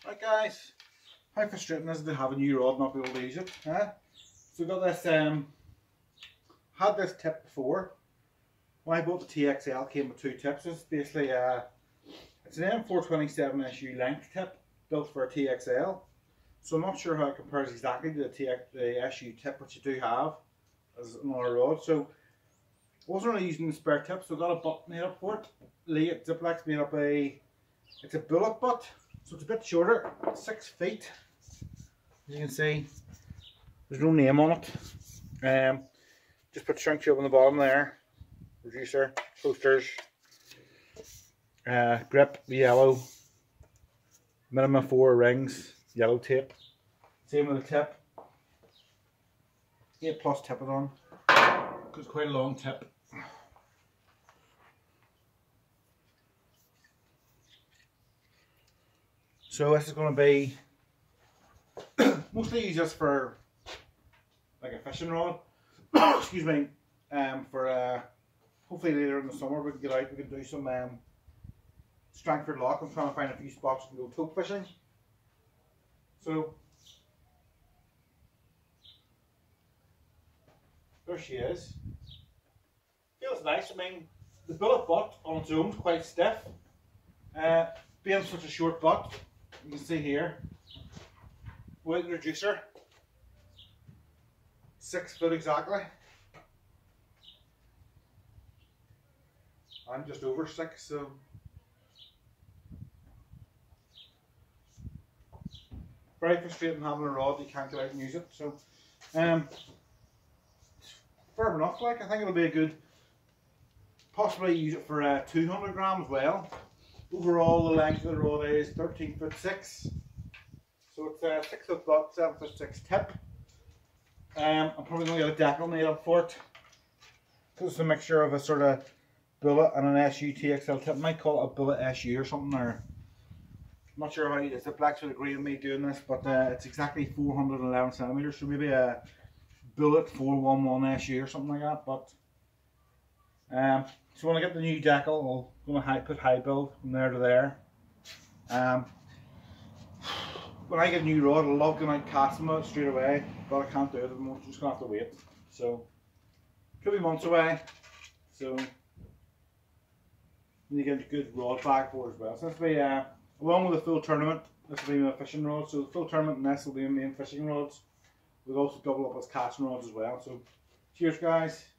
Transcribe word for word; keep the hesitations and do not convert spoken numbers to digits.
Right guys, how frustrating is it to have a new rod and not be able to use it? Huh? So we got this, um, had this tip before. When I bought the T X L, it came with two tips. It's basically uh, it's an M four twenty-seven S U length tip built for a T X L. So I'm not sure how it compares exactly to the, T X, the S U tip which you do have as another rod. So I wasn't really using the spare tip, so I got a butt made up for it. Lee at Ziplex made up a, it's a bullet butt. So it's a bit shorter, six feet. As you can see, there's no name on it. Um, just put shrink tube on the bottom there. Reducer, posters, uh, grip, yellow, minimum four rings, yellow tape. Same with the tip. eight plus tip it on. It's quite a long tip. So this is going to be mostly use this for like a fishing rod. Excuse me. Um, for uh, hopefully later in the summer we can get out. We can do some um, Strangford Loch. I'm trying to find a few spots we can go tope fishing. So there she is. Feels nice. I mean, the bullet butt on its own is quite stiff. Uh, being such a short butt. You can see here, with the reducer, six foot exactly. I'm just over six, so very frustrating having a rod you can't get out and use it. So, um, fair enough. Like I think it'll be a good, possibly use it for uh, two hundred gram as well. Overall, the length of the rod is thirteen foot six, so it's a six foot butt, seven foot six tip. Um, I'm probably going to get a decal made up for it. So it's a mixture of a sort of bullet and an S U T X L tip. I might call it a bullet S U or something. Or I'm not sure how you, the blacks would agree with me doing this, but uh, it's exactly four hundred eleven centimeters, so maybe a bullet four one one S U or something like that. But um. So when I get the new decal, I'm going to high, put high build from there to there. Um, when I get a new rod, I love going out casting it straight away, but I can't do it at the moment. I'm just going to have to wait. So, could be months away. So, you get a good rod bag for it as well. So this will be, uh, along with the full tournament, this will be my fishing rod. So the full tournament and this will be my main fishing rods. We'll also double up as casting rods as well. So, cheers guys.